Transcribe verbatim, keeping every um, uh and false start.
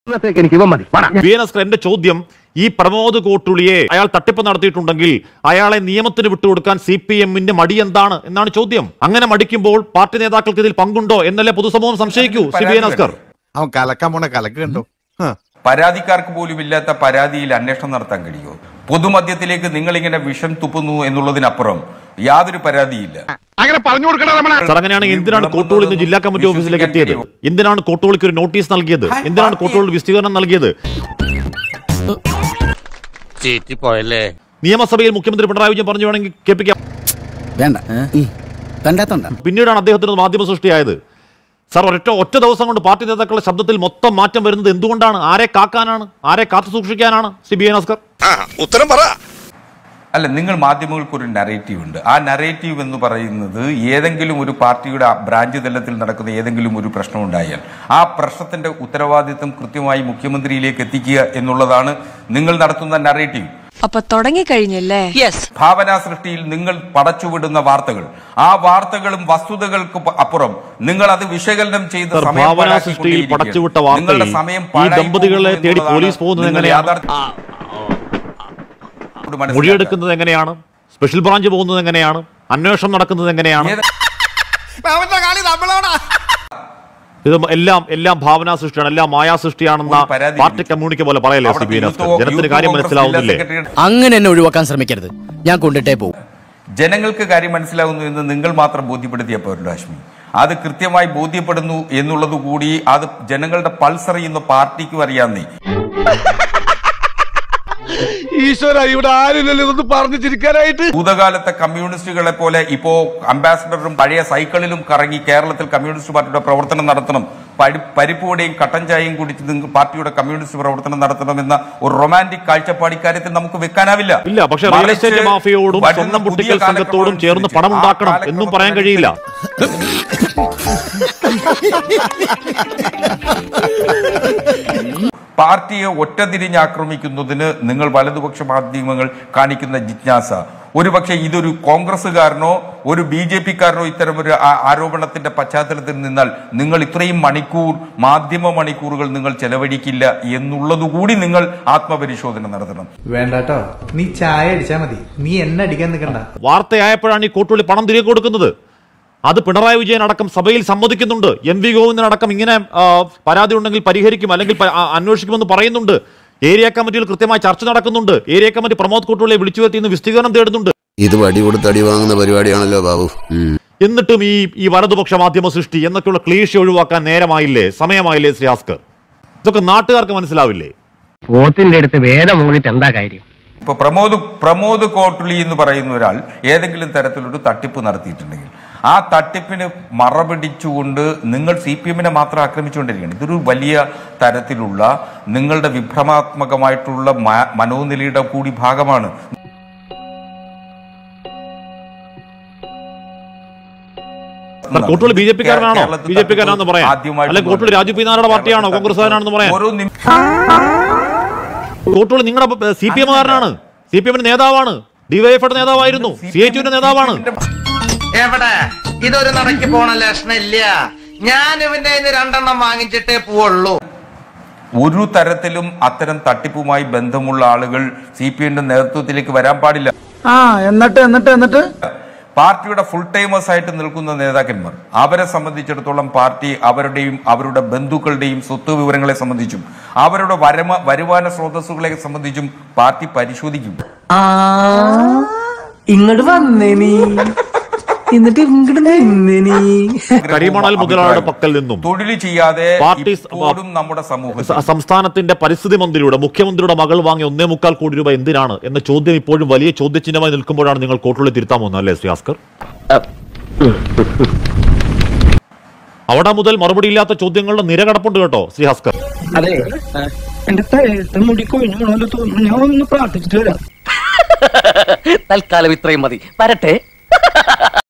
എന്റെ ചോദ്യം, ഈ പ്രമോദ് കോട്ടുളിയെ അയാൾ തട്ടിപ്പ് നടത്തിയിട്ടുണ്ടെങ്കിൽ അയാളെ നിയമത്തിന് വിട്ടുകൊടുക്കാൻ സി പി എമ്മിന്റെ മടി എന്താണ് എന്നാണ് ചോദ്യം. അങ്ങനെ മടിക്കുമ്പോൾ പാർട്ടി നേതാക്കൾക്ക് ഇതിൽ പങ്കുണ്ടോ എന്നല്ലേ പൊതുസമൂഹം സംശയിക്കൂ. അവൻ കലക്കാൻ പോണ കലക്ക് കണ്ടോ? പരാതിക്കാർക്ക് പോലും ഇല്ലാത്ത പരാതിയിൽ അന്വേഷണം നടത്താൻ കഴിയുമോ? പൊതുമധ്യത്തിലേക്ക് നിങ്ങൾ ഇങ്ങനെ വിഷം തുപ്പുന്നു എന്നുള്ളതിനപ്പുറം യാതൊരു പരാതിയില്ല. അങ്ങനെയാണെങ്കിൽ എന്തിനാണ് കോട്ടൂളി ഇന്ന് ജില്ലാ കമ്മിറ്റി ഓഫീസിലേക്ക് എത്തിയത്? എന്തിനാണ് കോട്ടൂളിക്ക് ഒരു നോട്ടീസ് നൽകിയത്? എന്തിനാണ് കോട്ടൂളി വിശദീകരണം നൽകിയത്? നിയമസഭയിൽ മുഖ്യമന്ത്രി പിണറായി വിജയൻ പറഞ്ഞു വേണമെങ്കിൽ കേൾപ്പിക്കാം. പിന്നീടാണ് അദ്ദേഹത്തിന് മാധ്യമ സൃഷ്ടിയായത്. സാർ, ഒറ്റ ഒറ്റ ദിവസം കൊണ്ട് പാർട്ടി നേതാക്കളുടെ ശബ്ദത്തിൽ മൊത്തം മാറ്റം വരുന്നത് എന്തുകൊണ്ടാണ്? ആരെ കാക്കാനാണ്? ആരെ കാത്തു സൂക്ഷിക്കാനാണ്? സി ബി ഐ നസ്കർ ഉത്തരം പറ. അല്ല, നിങ്ങൾ മാധ്യമങ്ങൾക്ക് ഒരു നറേറ്റീവ് ഉണ്ട്. ആ നറേറ്റീവ് എന്ന് പറയുന്നത് ഏതെങ്കിലും ഒരു പാർട്ടിയുടെ ബ്രാഞ്ച് തലത്തിൽ നടക്കുന്ന ഏതെങ്കിലും ഒരു പ്രശ്നം ഉണ്ടായാൽ ആ പ്രശ്നത്തിന്റെ ഉത്തരവാദിത്വം കൃത്യമായി മുഖ്യമന്ത്രിയിലേക്ക് എത്തിക്കുക എന്നുള്ളതാണ് നിങ്ങൾ നടത്തുന്ന നറേറ്റീവ്. അപ്പൊ തുടങ്ങിക്കഴിഞ്ഞല്ലേ? ഭാവനാ സൃഷ്ടിയിൽ നിങ്ങൾ പടച്ചുവിടുന്ന വാർത്തകൾ, ആ വാർത്തകളും വസ്തുതകൾക്ക് അപ്പുറം നിങ്ങൾ അത് വിശകലനം ചെയ്ത് ഭാവനാ സൃഷ്ടിയിൽ പടച്ചുവിട്ട വാർത്തകൾ ഈ ദമ്പതികളെ തേടി പോലീസ് പോകുന്നത് എങ്ങനെയാണ്? മൊഴിയെടുക്കുന്നത് എങ്ങനെയാണ്? സ്പെഷ്യൽ ബ്രാഞ്ച് പോകുന്നത് എങ്ങനെയാണ്? അന്വേഷണം നടക്കുന്നത് എങ്ങനെയാണ്? ഇത് എല്ലാം എല്ലാം ഭാവനാ സൃഷ്ടിയാണ്, എല്ലാം മായാ സൃഷ്ടിയാണെന്ന പാർട്ടി കമ്മ്യൂണിറ്റി പോലെ പറയല്ലേ സി ബി ഐ നസ്കർ? ജനത്തിന് കാര്യം മനസ്സിലാവുന്നില്ലേ? അങ്ങനെ എന്നെ ഒഴിവാക്കാൻ ശ്രമിക്കരുത്, ഞാൻ കൊണ്ടിട്ടേ പോകും. ജനങ്ങൾക്ക് കാര്യം മനസ്സിലാവുന്നു എന്ന് നിങ്ങൾ മാത്രം ബോധ്യപ്പെടുത്തിയപ്പോഴല്ലോ ഹാഷ്മി. അത് കൃത്യമായി ബോധ്യപ്പെടുന്നു എന്നുള്ളത് കൂടി അത് ജനങ്ങളുടെ പൾസ് അറിയുന്ന പാർട്ടിക്കും അറിയാന്നേ. ഈശ്വര, ഇവിടെ ആരില്ലല്ലോ ഇതൊന്ന് പറഞ്ഞു ചിരിക്കാനായിട്ട്. ഭൂതകാലത്തെ കമ്മ്യൂണിസ്റ്റുകളെ പോലെ ഇപ്പോ അംബാസഡറും പഴയ സൈക്കിളിലും കറങ്ങി കേരളത്തിൽ കമ്മ്യൂണിസ്റ്റ് പാർട്ടിയുടെ പ്രവർത്തനം നടത്തണം, പരിപ്പുവടയും കട്ടൻ ചായയും കുടിച്ച് പാർട്ടിയുടെ കമ്മ്യൂണിസ്റ്റ് പ്രവർത്തനം നടത്തണമെന്ന ഒരു റൊമാന്റിക് കാഴ്ചപ്പാട് ഇക്കാര്യത്തിൽ നമുക്ക് വെക്കാനാവില്ല. ഇല്ല, പക്ഷേ റിയൽ എസ്റ്റേറ്റ് മാഫിയയോടും സ്വന്തം പൊട്ടിക്കൽ സംഘത്തോടും ചേർന്ന് പണം ഉണ്ടാക്കണം എന്നും പറയാൻ കഴിയില്ല. പാർട്ടിയെ ഒറ്റതിരിഞ്ഞ് ആക്രമിക്കുന്നതിന് നിങ്ങൾ വലതുപക്ഷ മാധ്യമങ്ങൾ കാണിക്കുന്ന ജിജ്ഞാസ, ഒരുപക്ഷെ ഇതൊരു കോൺഗ്രസുകാരനോ ഒരു ബി ജെ പിക്കാരനോ ഇത്തരമൊരു ആരോപണത്തിന്റെ പശ്ചാത്തലത്തിൽ നിന്നാൽ നിങ്ങൾ ഇത്രയും മണിക്കൂർ മാധ്യമ മണിക്കൂറുകൾ നിങ്ങൾ ചെലവഴിക്കില്ല എന്നുള്ളതുകൂടി നിങ്ങൾ ആത്മപരിശോധന നടത്തണം. വേണ്ടാട്ടോ, നീ ചായ അടിച്ചാ മതി, നീ എന്നെ അടിക്കാൻ നിൽക്കണ്ട. വാർത്തയായപ്പോഴാണ് ഈ കോട്ടുള്ളി പണം തിരികെ കൊടുക്കുന്നത്. അത് പിണറായി വിജയൻ അടക്കം സഭയിൽ സമ്മതിക്കുന്നുണ്ട്. എം വി ഗോവിന്ദനടക്കം ഇങ്ങനെ പരാതി ഉണ്ടെങ്കിൽ പരിഹരിക്കും അല്ലെങ്കിൽ അന്വേഷിക്കുമെന്ന് പറയുന്നുണ്ട്. ഏരിയ കമ്മിറ്റിയിൽ കൃത്യമായി ചർച്ച നടക്കുന്നുണ്ട്. ഏരിയ കമ്മിറ്റി പ്രമോദ് കോട്ടുള്ളിയെ വിളിച്ചു വരുത്തി ഇന്ന് വിശദീകരണം തേടുന്നുണ്ട്. ഇത് വടി കൊടുത്ത് അടി വാങ്ങുന്ന പരിപാടിയാണല്ലോ ബാബു. എന്നിട്ടും ഈ ഈ വലതുപക്ഷ മാധ്യമ സൃഷ്ടി എന്നൊക്കെയുള്ള ക്ലീശ ഒഴിവാക്കാൻ നേരമായില്ലേ, സമയമായില്ലേ ശ്രീ ആസ്കർ? ഇതൊക്കെ നാട്ടുകാർക്ക് മനസ്സിലാവില്ലേ? വോട്ടിന്റെ അടുത്ത് വേദം മൂന്നിട്ട് എന്താ കാര്യം? ഇപ്പൊ പ്രമോദ് പ്രമോദ് കോട്ടുള്ളി എന്ന് പറയുന്ന ഒരാൾ ഏതെങ്കിലും തരത്തിലൊരു തട്ടിപ്പ് നടത്തിയിട്ടുണ്ടെങ്കിൽ ആ തട്ടിപ്പിന് മറപിടിച്ചുകൊണ്ട് നിങ്ങൾ സി പി എമ്മിനെ മാത്രം ആക്രമിച്ചുകൊണ്ടിരിക്കുകയാണ്. ഇതൊരു വലിയ തരത്തിലുള്ള നിങ്ങളുടെ വിഭ്രമാത്മകമായിട്ടുള്ള മനോനിലയുടെ കൂടി ഭാഗമാണ്. കോട്ടുള്ളി ബി ജെ പിക്കാരനാണോ? ബി ജെ പിക്കാരാണെന്ന് പറയാം. അല്ലെങ്കിൽ കോട്ടുള്ളി രാജു പി നായരുടെ പാർട്ടിയാണോ? കോൺഗ്രസ്സുകാരനാണെന്ന് പറയാം. കോട്ടുള്ളി നിങ്ങളുടെ സി പി എമ്മുകാരനാണ്, സി പി എമ്മിന്റെ നേതാവാണ്, ഡിവൈഎഫ്ഐയുടെ നേതാവായിരുന്നു, സി ഐ ടിയുടെ നേതാവാണ്. എവിടെ ഇതൊരു നടക്കി പോണ ലക്ഷണില്ല. ഞാൻ ഇവന്റെ രണ്ടെണ്ണം വാങ്ങിച്ചിട്ടേ പോവുള്ളൂ. ഒരു തരത്തിലും അത്തരം തട്ടിപ്പുമായി ബന്ധമുള്ള ആളുകൾ സി പി എമ്മിന്റെ നേതൃത്വത്തിലേക്ക് വരാൻ പാടില്ല. ആ എന്നിട്ട് എന്നിട്ട് എന്നിട്ട് പാർട്ടിയുടെ ഫുൾ ടൈമേഴ്സ് ആയിട്ട് നിൽക്കുന്ന നേതാക്കന്മാർ, അവരെ സംബന്ധിച്ചിടത്തോളം പാർട്ടി അവരുടെയും അവരുടെ ബന്ധുക്കളുടെയും സ്വത്ത് വിവരങ്ങളെ സംബന്ധിച്ചും അവരുടെ വരമ വരുമാന സ്രോതസ്സുകളെ സംബന്ധിച്ചും പാർട്ടി പരിശോധിക്കും. ഇങ്ങോട്ട് വന്നേ നീ, എന്നിട്ട് കരിമണൽ മുതലാളിയുടെ പക്കൽ നിന്നും തൊഴിൽ ചെയ്യാതെ പാർട്ടി നമ്മുടെ സമൂഹം സംസ്ഥാനത്തിന്റെ പരിസ്ഥിതി മന്ത്രിയുടെ മുഖ്യമന്ത്രിയുടെ മകൾ വാങ്ങിയ ഒന്നേ മുക്കാൽ കോടി രൂപ എന്തിനാണ് എന്ന ചോദ്യം ഇപ്പോഴും വലിയ ചോദ്യചിഹ്നമായി നിൽക്കുമ്പോഴാണ് നിങ്ങൾ കോട്ടുള്ളി തിരുത്താൻ പോകുന്നത് അല്ലേ ശ്രീ ആസ്കർ? അവിടെ മുതൽ മറുപടി ഇല്ലാത്ത ചോദ്യങ്ങളുടെ നിര കിടപ്പുണ്ട് കേട്ടോ ശ്രീ ആസ്കർ. അതെ, എന്റെ മുടി കൊഴിഞ്ഞു തോന്നുന്നു, ഞാൻ ഒന്ന് പ്രാർത്ഥിച്ചിട്ട് വരാം. തൽക്കാലം ഇത്രയും മതി, വരട്ടെ.